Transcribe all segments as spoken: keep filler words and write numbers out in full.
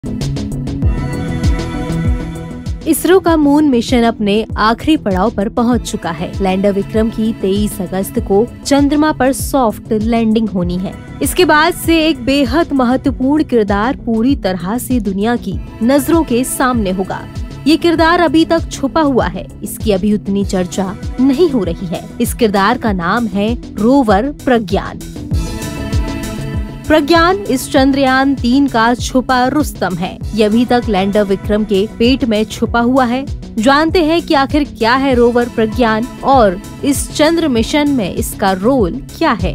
इसरो का moon mission अपने आखिरी पड़ाव पर पहुंच चुका है। लैंडर विक्रम की तेईस अगस्त को चंद्रमा पर सॉफ्ट लैंडिंग होनी है। इसके बाद से एक बेहद महत्वपूर्ण किरदार पूरी तरह से दुनिया की नजरों के सामने होगा। ये किरदार अभी तक छुपा हुआ है, इसकी अभी उतनी चर्चा नहीं हो रही है। इस किरदार का नाम है रोवर प्रज्ञान। प्रज्ञान इस चंद्रयान तीन का छुपा रुस्तम है। ये अभी तक लैंडर विक्रम के पेट में छुपा हुआ है। जानते हैं कि आखिर क्या है रोवर प्रज्ञान और इस चंद्र मिशन में इसका रोल क्या है।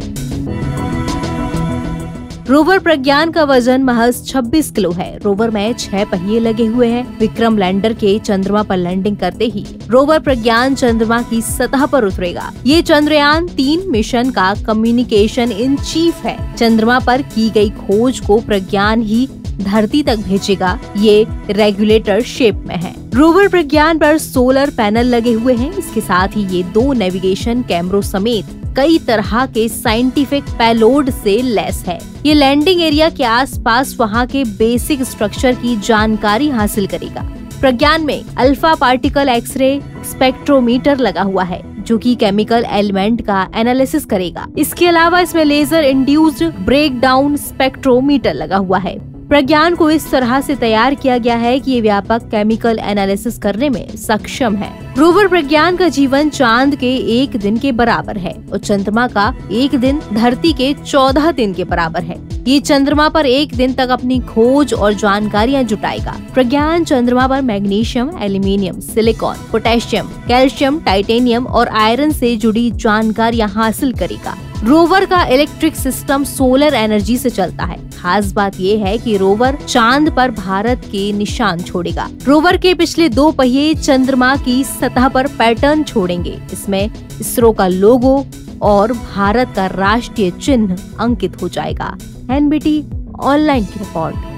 रोवर प्रज्ञान का वजन महज छब्बीस किलो है। रोवर में छह पहिए लगे हुए हैं। विक्रम लैंडर के चंद्रमा पर लैंडिंग करते ही रोवर प्रज्ञान चंद्रमा की सतह पर उतरेगा। ये चंद्रयान तीन मिशन का कम्युनिकेशन इन चीफ है। चंद्रमा पर की गई खोज को प्रज्ञान ही धरती तक भेजेगा। ये रेगुलेटर शेप में है। रोवर प्रज्ञान पर सोलर पैनल लगे हुए हैं। इसके साथ ही ये दो नेविगेशन कैमरों समेत कई तरह के साइंटिफिक पेलोड से लैस है। ये लैंडिंग एरिया के आसपास वहाँ के बेसिक स्ट्रक्चर की जानकारी हासिल करेगा। प्रज्ञान में अल्फा पार्टिकल एक्सरे स्पेक्ट्रोमीटर लगा हुआ है, जो कि केमिकल एलिमेंट का एनालिसिस करेगा। इसके अलावा इसमें लेजर इंड्यूस्ड ब्रेकडाउन स्पेक्ट्रोमीटर लगा हुआ है। प्रज्ञान को इस तरह से तैयार किया गया है कि ये व्यापक केमिकल एनालिसिस करने में सक्षम है। रोवर प्रज्ञान का जीवन चांद के एक दिन के बराबर है और चंद्रमा का एक दिन धरती के चौदह दिन के बराबर है। ये चंद्रमा पर एक दिन तक अपनी खोज और जानकारियां जुटाएगा। प्रज्ञान चंद्रमा पर magnesium, aluminium, silicon, potassium, calcium, titanium और आयरन से जुड़ी जानकारियां हासिल करेगा। रोवर का इलेक्ट्रिक सिस्टम सोलर एनर्जी से चलता है। खास बात ये है कि रोवर चांद पर भारत के निशान छोड़ेगा। रोवर के पिछले दो पहिए चंद्रमा की सतह पर पैटर्न छोड़ेंगे। इसमें इसरो का लोगो और भारत का राष्ट्रीय चिन्ह अंकित हो जाएगा। एनबीटी ऑनलाइन की रिपोर्ट।